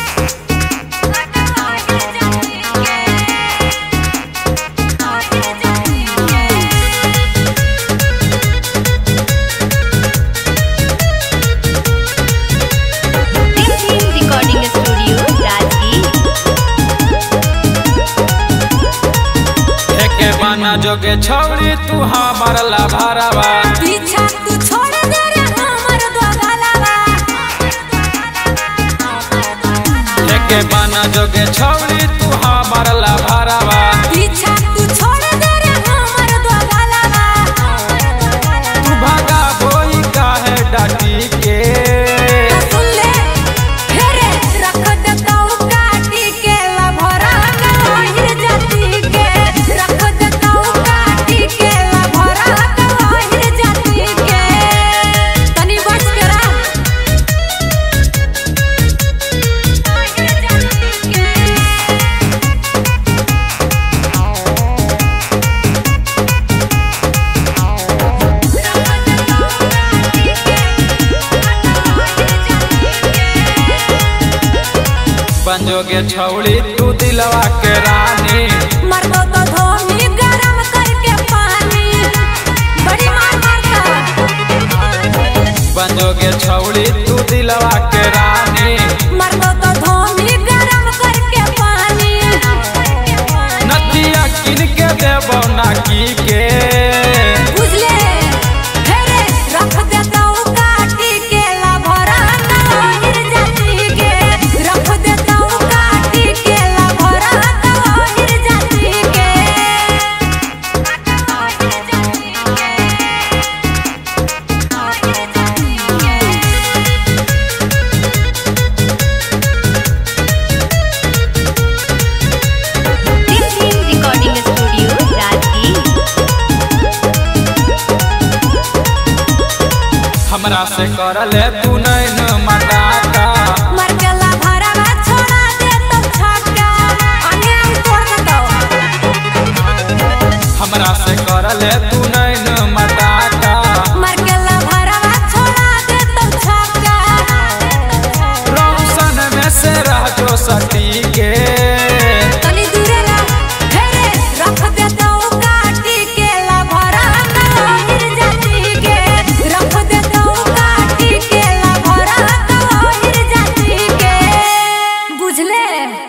ना जोगे छौड़ी तू हमार लाभारवा पीछा तू छोड़ दे रे हमर दोगलावा लेके बाना जोगे छौड़ी तू हमार लाभारवा पीछा तू छोड़ दे रे हमर दोगलावा तू भागा बोई काहे डाटी के सुन ले फेरे रख देता हूं काटी के लभरा कहिर जाती के रख देता हूं काटी के लभरा कहिर जाती के तनी बच के रह कहिर जाती के बंजोगे छौड़ी तू दिलवा के रानी मर दो तो धोनी गरम करके पानी बड़ी मार मारता बंजोगे छौड़ी तू दिलवा के रानी मर दो तो धोनी गरम करके पानी नदिया किन के देबो ना की के बुझले फेरे रख देता हूं काटी के लभरा कहिर जाती के रख देता हूं काटी के लभरा कहिर जाती के कहिर जाती के कहिर जाती के रिकॉर्डिंग स्टूडियो राजगीर। हमरा से करले तू नहीं मटाता मर गला भरवा छोड़ा दे तो छक्का आगे हम तोड़ देतो हमरा से करले तू